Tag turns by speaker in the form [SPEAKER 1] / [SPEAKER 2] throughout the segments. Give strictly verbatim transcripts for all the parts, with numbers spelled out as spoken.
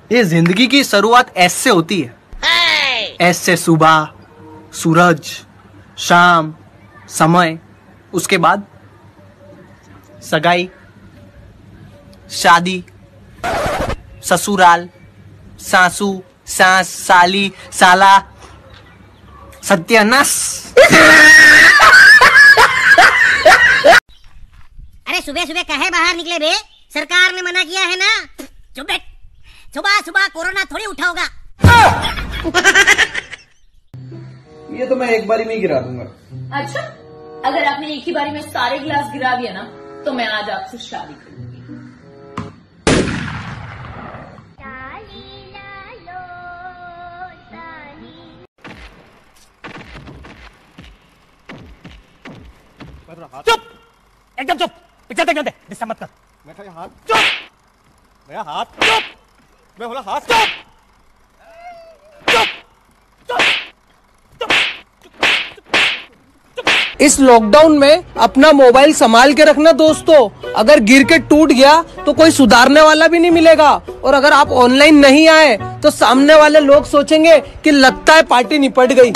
[SPEAKER 1] ये जिंदगी की शुरुआत एस से होती है। एस से सुबह, सूरज, शाम, समय, उसके बाद सगाई, शादी, ससुराल, सासू, सास, साली, साला, सत्यानाश।
[SPEAKER 2] अरे सुबह सुबह कहे बाहर निकले बे? सरकार ने मना किया है ना। चुप बैठ, सुबह सुबह कोरोना थोड़ी उठा होगा।
[SPEAKER 1] ये तो मैं एक बारी में ही गिरा दूंगा।
[SPEAKER 3] अच्छा, अगर आपने एक ही बारी में सारे गिलास गिरा दिया ना तो मैं आज आपसे शादी करूंगी।
[SPEAKER 4] चुप, एकदम चुप। पिक्चर देखने दे, डिस्टर्ब मत कर। मेरा हाथ चुप, मेरा हाथ चुप, मैं बोला हाथ चुप, चुप, चुप, चुप, चुप।
[SPEAKER 1] इस लॉकडाउन में अपना मोबाइल संभाल के रखना दोस्तों। अगर गिर के टूट गया तो कोई सुधारने वाला भी नहीं मिलेगा। और अगर आप ऑनलाइन नहीं आए तो सामने वाले लोग सोचेंगे कि लगता है पार्टी निपट गई।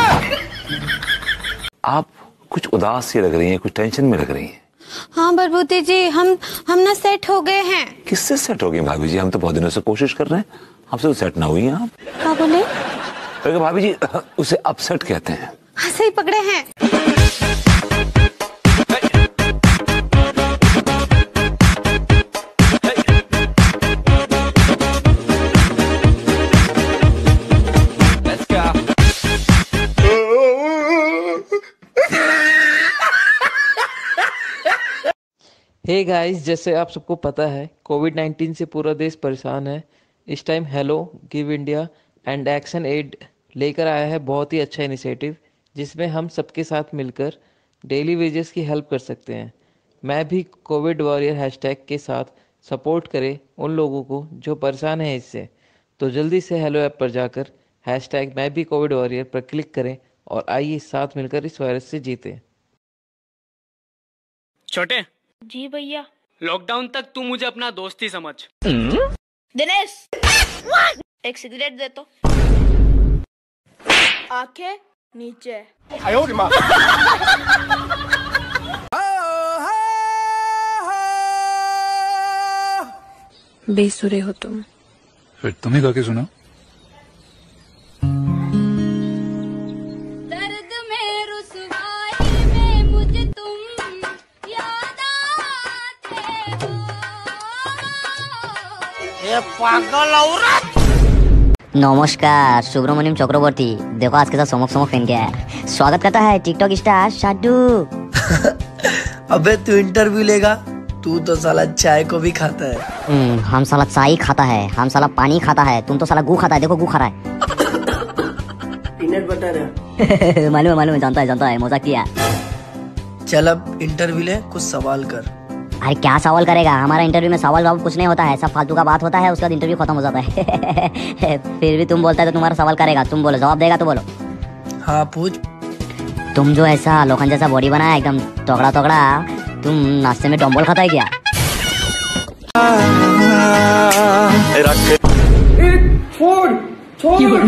[SPEAKER 5] आप कुछ उदास सी लग रही हैं, कुछ टेंशन में लग रही हैं।
[SPEAKER 6] हाँ बरबूती जी, हम हम ना सेट हो गए हैं।
[SPEAKER 5] किससे सेट हो गई भाभी जी? हम तो बहुत दिनों से कोशिश कर रहे हैं, हमसे तो सेट ना हुई हैं आप।
[SPEAKER 6] क्या बोले?
[SPEAKER 5] तो भाभी जी उसे अपसेट कहते हैं।
[SPEAKER 6] हाँ सही पकड़े हैं।
[SPEAKER 7] हे गाइस, जैसे आप सबको पता है कोविड नाइन्टीन से पूरा देश परेशान है। इस time hello, give India and action aid लेकर आया है बहुत ही अच्छा इनिशिएटिव, जिसमें हम सबके साथ मिलकर डेली वेजेस की हेल्प कर सकते हैं। मैं भी कोविड वॉरियर हैशटैग के साथ सपोर्ट करें उन लोगों को जो परेशान हैं इससे। तो जल्दी से हेलो ऐप पर जाकर हैशटैग मैं भी कोविड वॉरियर पर क्लिक करें और आइए साथ मिलकर इस वायरस से जीतें।
[SPEAKER 8] छोटे
[SPEAKER 3] जी भैया।
[SPEAKER 8] लॉकडाउन तक तू मुझे अपना दोस्त ही समझ।
[SPEAKER 3] दिनेश, एक सिगरेट दे तो। आंखें नीचे।
[SPEAKER 6] बेसुरे हो तुम।
[SPEAKER 9] फिर तुम्हें गा के सुना।
[SPEAKER 6] दर्द में रुसवाई में मुझे तुम याद आते हो।
[SPEAKER 1] ये पागल औरत।
[SPEAKER 2] नमस्कार, सुब्रमण्यम चक्रवर्ती। देखो आज के साथ समक समक पहन के आया। स्वागत करता है टिकटॉक स्टार शाडू।
[SPEAKER 1] अबे तू इंटरव्यू लेगा? तू तो साला चाय को भी खाता है।
[SPEAKER 2] हम्म, हम साला चाय खाता है, हम साला पानी खाता है, तुम तो साला गू खाता है। देखो गू खा रहा है।
[SPEAKER 1] पीनट बटर है।
[SPEAKER 2] मालूम है मालूम है, जानता है जानता है, मजाक किया।
[SPEAKER 1] चल अब इंटरव्यू ले, कुछ सवाल कर।
[SPEAKER 2] अरे क्या सवाल करेगा? हमारा इंटरव्यू में सवाल वाल कुछ नहीं होता है, सब फालतू का बात होता है, उसके बाद इंटरव्यू खत्म हो जाता है। फिर भी तुम बोलता है तो तुम्हारा सवाल करेगा। तुम बोलो, जवाब देगा तो बोलो।
[SPEAKER 1] हाँ पूछ।
[SPEAKER 2] तुम जो ऐसा लोखंड जैसा बॉडी बनाया एकदम तगड़ा तगड़ा, तुम नाश्ते में डम्बल खाता है क्या?
[SPEAKER 1] छोड़ छोड़।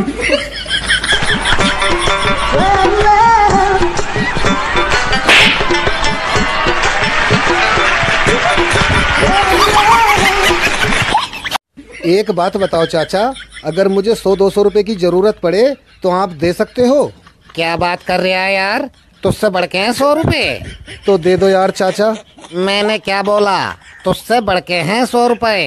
[SPEAKER 10] एक बात बताओ चाचा, अगर मुझे सौ दो सौ रुपए की जरूरत पड़े तो आप दे सकते हो?
[SPEAKER 11] क्या बात कर रहा है यार, तुझसे बढ़ के हैं सौ रुपए?
[SPEAKER 10] तो दे दो यार चाचा।
[SPEAKER 11] मैंने क्या बोला? तुझसे बढ़ के हैं सौ रुपए।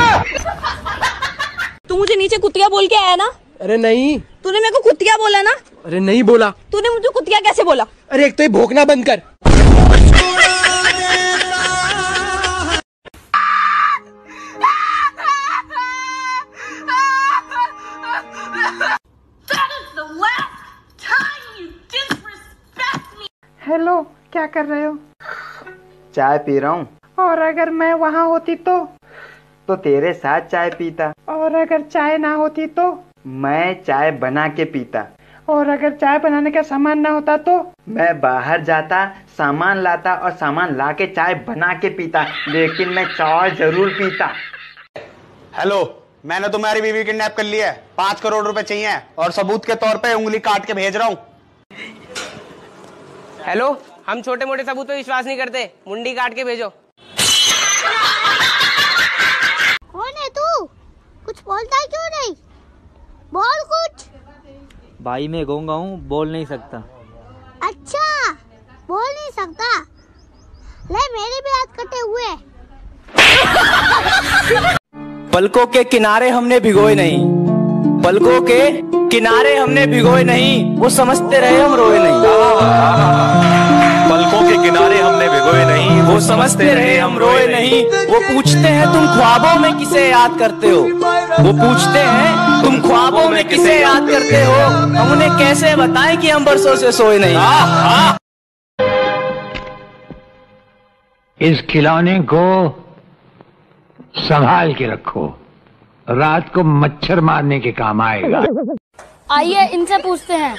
[SPEAKER 3] तू मुझे नीचे कुतिया बोल के आया ना?
[SPEAKER 1] अरे नहीं।
[SPEAKER 3] तूने मेरे को कुतिया बोला ना?
[SPEAKER 1] अरे नहीं बोला।
[SPEAKER 3] तूने मुझे कुतिया कैसे बोला?
[SPEAKER 1] अरे एक तो ये भोंकना बंद कर।
[SPEAKER 12] हेलो, क्या कर रहे हो?
[SPEAKER 13] चाय पी रहा हूँ।
[SPEAKER 12] और अगर मैं वहाँ होती तो?
[SPEAKER 13] तो तेरे साथ चाय पीता।
[SPEAKER 12] और अगर चाय ना होती तो?
[SPEAKER 13] मैं चाय बना के पीता।
[SPEAKER 12] और अगर चाय बनाने का सामान ना होता तो?
[SPEAKER 13] मैं बाहर जाता, सामान लाता और सामान ला के चाय बना के पीता, लेकिन मैं चाय जरूर पीता।
[SPEAKER 4] हेलो,
[SPEAKER 14] मैंने तुम्हारी बीवी किडनैप कर लिया है, पांच करोड़ रुपए चाहिए और सबूत के तौर पे उंगली काट के भेज रहा हूँ।
[SPEAKER 15] हेलो, हम छोटे मोटे सबूत पे विश्वास नहीं करते, मुंडी काट के भेजो।
[SPEAKER 16] कौन है तू? कुछ बोलता है क्यों नहीं? बोल कुछ।
[SPEAKER 17] भाई मैं गूंगा हूँ, बोल नहीं सकता।
[SPEAKER 16] अच्छा, बोल नहीं सकता। ले मेरे भी हाथ कटे हुए।
[SPEAKER 18] पलकों के किनारे हमने भिगोए नहीं, पलकों के किनारे हमने भिगोए नहीं, वो समझते रहे हम रोए नहीं।
[SPEAKER 19] पलकों के किनारे हमने भिगोए नहीं,
[SPEAKER 18] वो समझते रहे हम रोए नहीं। वो पूछते हैं तुम ख्वाबों में किसे याद करते हो, वो पूछते हैं तुम ख्वाबों में किसे याद करते हो, हम उन्हें कैसे बताएं कि हम बरसों से सोए नहीं।
[SPEAKER 20] इस खिलौने को संभाल के रखो, रात को मच्छर मारने के काम आएगा।
[SPEAKER 6] आइए इनसे पूछते हैं,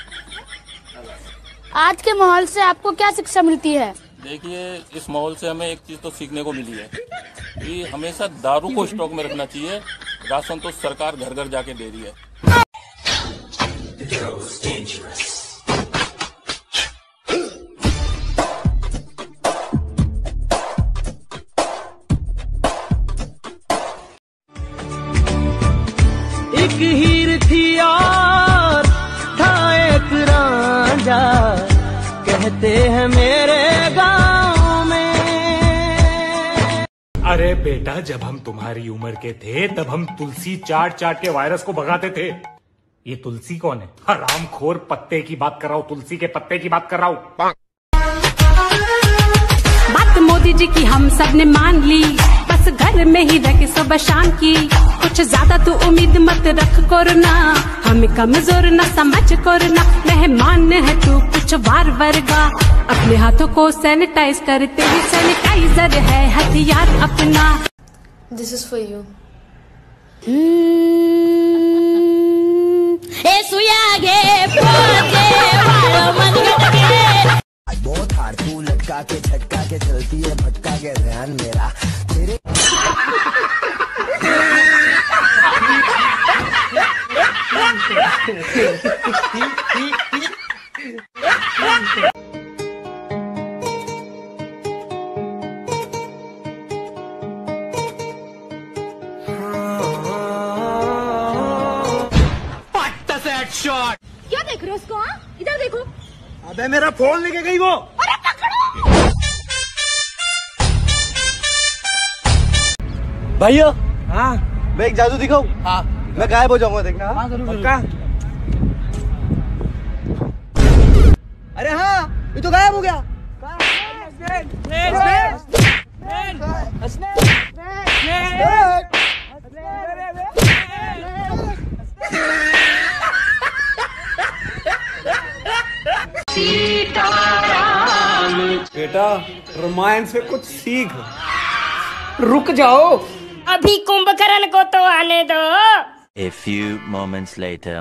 [SPEAKER 6] आज के माहौल से आपको क्या शिक्षा मिलती है?
[SPEAKER 21] देखिए, इस माहौल से हमें एक चीज तो सीखने को मिली है कि हमेशा दारू को स्टॉक में रखना चाहिए। राशन तो सरकार घर घर जाके दे रही है।
[SPEAKER 18] एक हीर थी और था एक रांझा, कहते हैं मेरे गांव में।
[SPEAKER 4] अरे बेटा, जब हम तुम्हारी उम्र के थे तब हम तुलसी चाट चाट के वायरस को भगाते थे। ये तुलसी कौन है? हरामखोर पत्ते की बात कर रहा हूँ, तुलसी के पत्ते की बात कर रहा हूँ।
[SPEAKER 22] बात मोदी जी की हम सब ने मान ली, बस घर में ही रह के सुबह शाम की। कुछ ज्यादा तू उम्मीद मत रख कोरोना, हमें कमजोर न समझ कोरोना। मेहमान है तू कुछ वार वर्गा, अपने हाथों को सैनिटाइज करते ही सैनिटाइजर है हथियार अपना।
[SPEAKER 3] This is for you.
[SPEAKER 16] ए सुया गे पोते वालो मन गटके।
[SPEAKER 18] बहुत हार तू लटका के झटका के चलती है, भटका के ध्यान मेरा तेरे।
[SPEAKER 16] शॉट। क्या देख रहे हो उसको? हाँ? इधर देखो।
[SPEAKER 18] अबे मेरा फोन लेके गई वो।
[SPEAKER 16] अरे पकड़ो।
[SPEAKER 18] भैया, हाँ मैं एक जादू दिखाऊं? हाँ मैं गायब हो जाऊंगा, देखना। हाँ जरूर पक्का। अरे हाँ, ये तो गायब हो गया।
[SPEAKER 14] बेटा, रामायण से कुछ सीख।
[SPEAKER 15] रुक जाओ,
[SPEAKER 16] अभी कुंभकर्ण को तो आने दो।
[SPEAKER 23] A few moments later.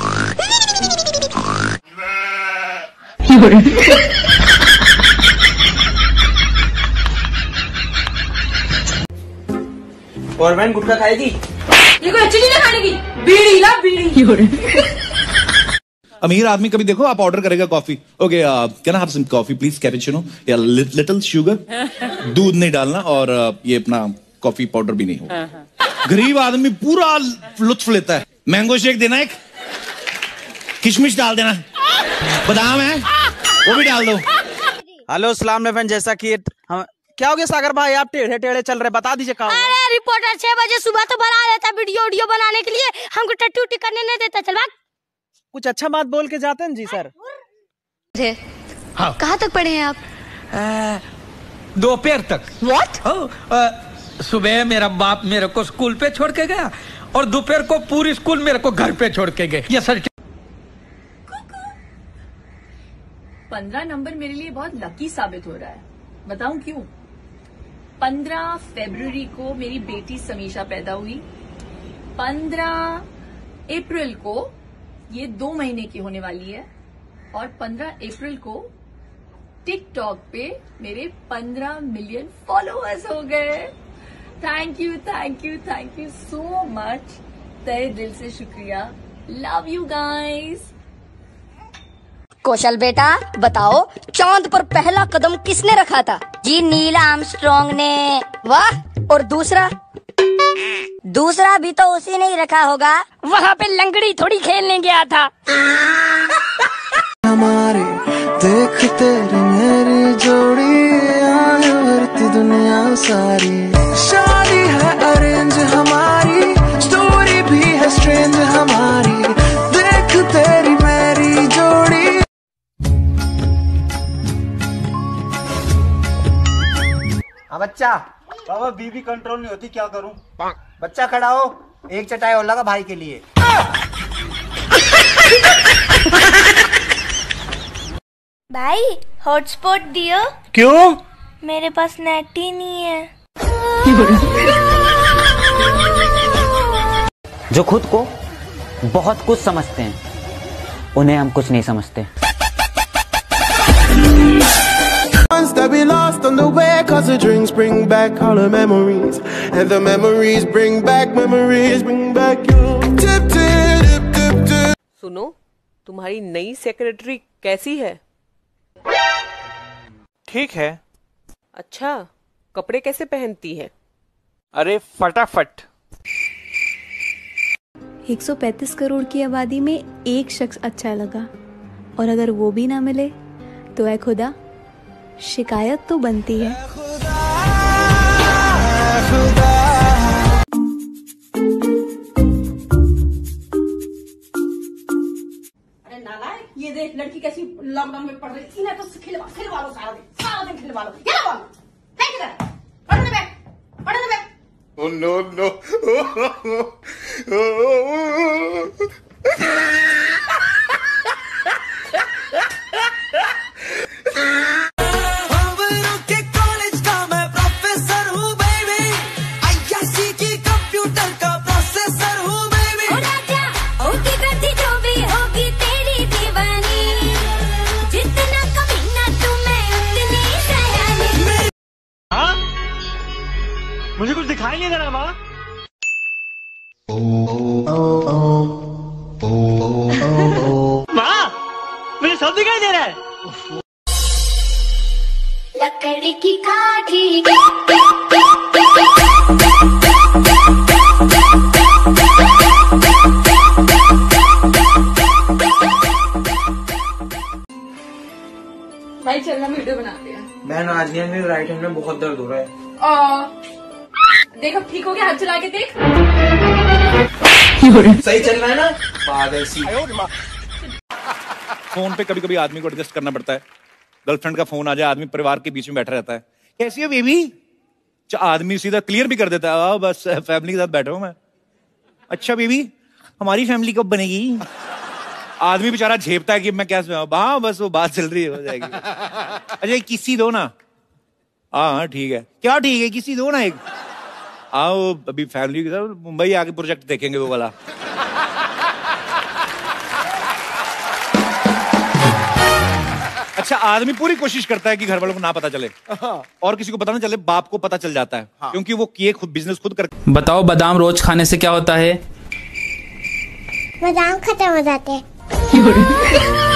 [SPEAKER 18] और मैंने गुटखा खाएगी?
[SPEAKER 3] ये कोई अच्छी चीज है खाने की? बीड़ी ला बीड़ी।
[SPEAKER 24] अमीर आदमी कभी देखो आप ऑर्डर करेगा coffee, okay can I have some coffee please, cappuccino या लिटिल शुगर, दूध नहीं डालना और uh, ये अपना कॉफी पाउडर भी नहीं होगा। गरीब आदमी पूरा लुत्फ लेता है। मैंगो शेक देना, एक किशमिश डाल देना, बादाम है वो भी डाल दो।
[SPEAKER 18] हेलो सलाम नेफन, जैसा कि हम क्या हो गया सागर भाई, आप टेढ़े टेढ़े चल रहे, बता दीजिए कहाँ।
[SPEAKER 16] अरे रिपोर्टर छह बजे सुबह तो बना लेता वीडियो वीडियो बनाने के लिए, हमको टट्टी उट्टी करने नहीं देता। चल भाग।
[SPEAKER 18] कुछ अच्छा बात बोल के जाते हैं जी सर।
[SPEAKER 6] हाँ। कहाँ तक पढ़े हैं आप?
[SPEAKER 25] दोपहर तक।
[SPEAKER 6] What?
[SPEAKER 25] सुबह मेरा बाप मेरे को स्कूल पे छोड़ के गया और दोपहर को पूरी स्कूल मेरे को घर पे छोड़ के गए। ये सर।
[SPEAKER 3] पंद्रह नंबर मेरे लिए बहुत लकी साबित हो रहा है, बताऊं क्यों? पंद्रह फरवरी को मेरी बेटी समीशा पैदा हुई, पंद्रह अप्रैल को ये दो महीने की होने वाली है, और पंद्रह अप्रैल को टिकटॉक पे मेरे पंद्रह मिलियन फॉलोअर्स हो गए। Thank you thank you thank you so much, तहे दिल से शुक्रिया। Love you guys.
[SPEAKER 2] कौशल बेटा बताओ, चांद पर पहला कदम किसने रखा था? जी नील आर्मस्ट्रांग ने। वाह। और दूसरा? दूसरा भी तो उसी ने ही रखा होगा, वहाँ पे लंगड़ी थोड़ी खेलने गया था।
[SPEAKER 5] हमारे देख तेरी मेरी जोड़ी आए भरती दुनिया सारी, शादी है अरेंज हमारी, स्टोरी भी है स्ट्रेंज हमारी, देख तेरी मेरी जोड़ी।
[SPEAKER 7] हाँ बच्चा। बाबा बीबी कंट्रोल नहीं होती, क्या करूं? बच्चा खड़ा हो, एक चटाई और लगा भाई के लिए।
[SPEAKER 16] भाई हॉटस्पॉट दियो।
[SPEAKER 7] क्यों?
[SPEAKER 16] मेरे पास नेट ही नहीं है।
[SPEAKER 8] जो खुद को बहुत कुछ समझते हैं, उन्हें हम कुछ नहीं समझते।
[SPEAKER 5] That we lost on the way, cause the drinks bring back all the memories, and the memories bring back memories, bring back you. Tip, tip, tip, tip, tip.
[SPEAKER 9] सुनो, तुम्हारी नई सेक्रेटरी कैसी है?
[SPEAKER 26] ठीक है।
[SPEAKER 9] अच्छा, कपड़े कैसे पहनती है?
[SPEAKER 26] अरे फटाफट।
[SPEAKER 27] एक सौ पैंतीस करोड़ की आबादी में एक शख्स अच्छा लगा, और अगर वो भी ना मिले तो ऐ खुदा, शिकायत तो बनती है।
[SPEAKER 28] अरे नालायक, ये देख लड़की कैसी लॉकडाउन में पढ़ रही, इन्हें तो खिलवा खिलवा लो सारा दिन, सारा दिन खिलवा लो। ये लो, फेंक इधर, पढ़ने बैठ, पढ़ने बैठ।
[SPEAKER 5] Oh no no!
[SPEAKER 4] मुझे कुछ दिखाई नहीं दे रहा माँ। माँ, मुझे सब दिखाई दे रहा है।
[SPEAKER 16] लकड़ी की काठी।
[SPEAKER 28] भाई चलना वीडियो बनाते हैं।
[SPEAKER 7] मैं आज नहीं, मेरे राइट हैंड में बहुत दर्द हो रहा है।
[SPEAKER 28] आ, देख अब ठीक हो गया, हाथ चला के देख।
[SPEAKER 7] सही चल रहा है ना? पागल सी।
[SPEAKER 24] फोन पे कभी कभी आदमी को एडजस्ट करना पड़ता है। गर्लफ्रेंड का फोन आ जाए, आदमी परिवार के बीच में बैठा रहता है, कैसी है बेबी? आदमी सीधा क्लियर भी कर देता है, बस फैमिली के साथ बैठा हूं मैं। अच्छा बेबी, हमारी फैमिली कब बनेगी? आदमी बेचारा झेपता है कि मैं क्या, हाँ बस वो बात चल रही है, हो जाएगी। अच्छा किसी दो ना। हाँ ठीक है, क्या ठीक है, किसी दो ना एक। आओ अभी फैमिली के साथ मुंबई आके प्रोजेक्ट देखेंगे वो वाला। अच्छा आदमी पूरी कोशिश करता है कि घर वालों को ना पता चले, और किसी को पता ना चले, बाप को पता चल जाता है। हाँ। क्योंकि वो किए खुद बिजनेस खुद कर।
[SPEAKER 18] बताओ बादाम रोज खाने से क्या होता है?
[SPEAKER 16] बादाम खत्म हो जाते हैं।